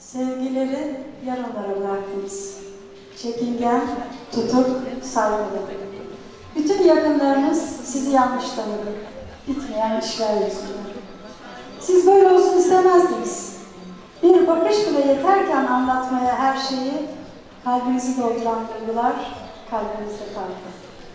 Sevgileri yarınlara bıraktınız. Çekingen, tutuk, saygılı. Bütün yakınlarınız sizi yanlış tanıdı. Bitmeyen işler yüzünden. Siz böyle olsun istemezdiniz. Bir bakış bile yeterken anlatmaya her şeyi, kalbinizi dolduran duygular kalbinizde kaldı.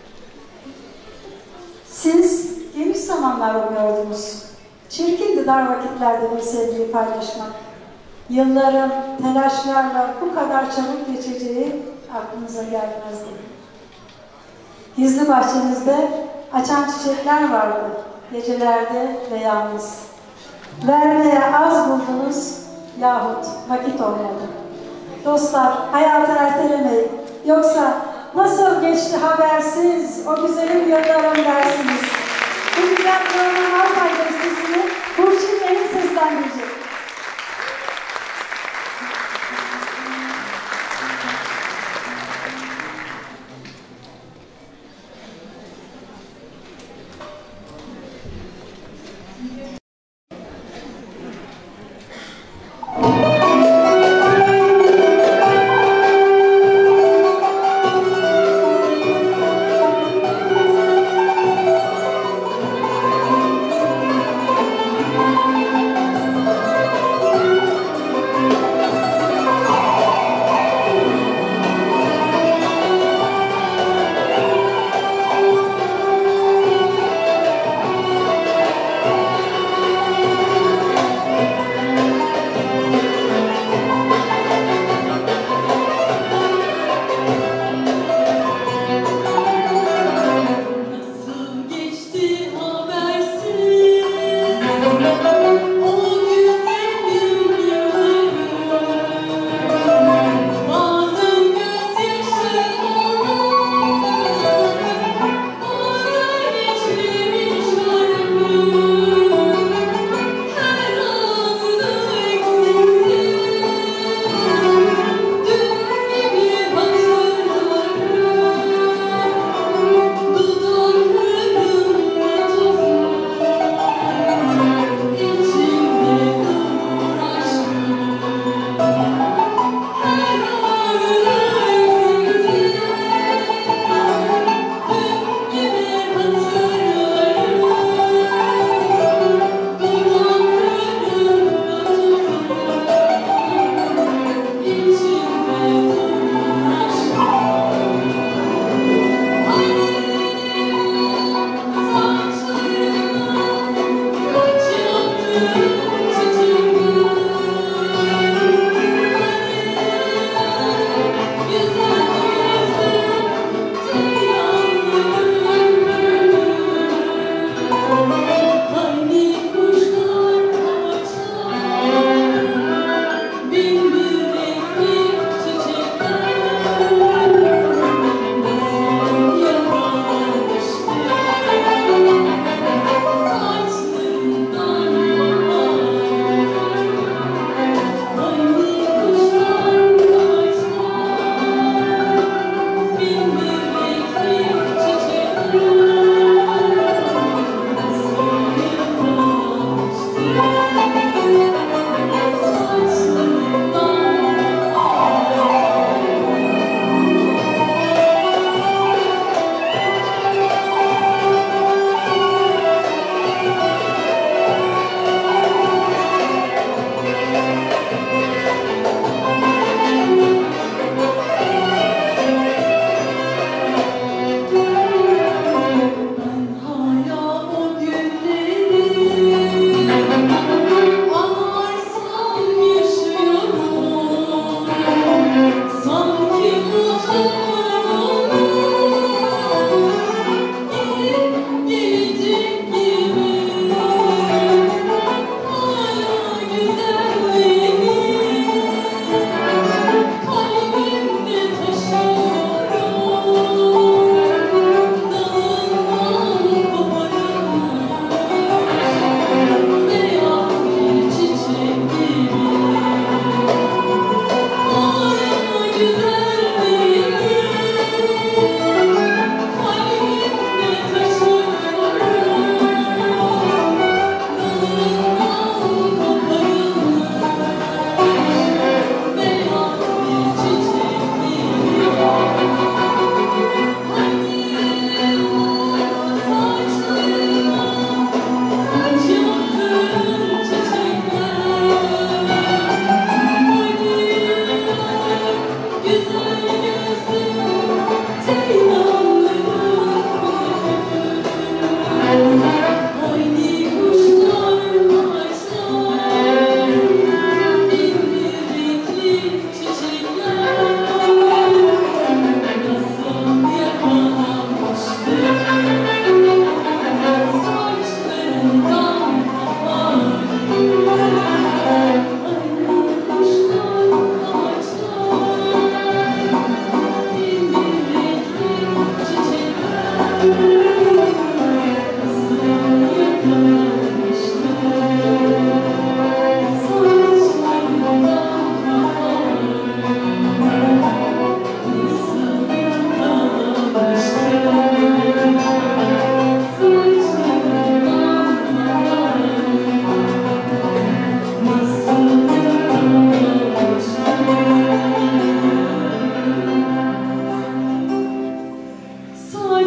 Siz geniş zamanlar umuyordunuz. Çirkindi dar vakitlerde bir sevgiyi paylaşmak. Yılların telaşlarla bu kadar çabuk geçeceği aklınıza gelmezdi. Gizli bahçenizde açan çiçekler vardı, gecelerde ve yalnız. Vermeye az buldunuz yahut vakit olmadı. Dostlar, hayatı ertelemeyin. Yoksa nasıl geçti habersiz o güzelim yıllarım dersiniz. Bu güzel program Altay bestesini Burçin Emin seslendirecek.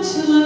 saçlar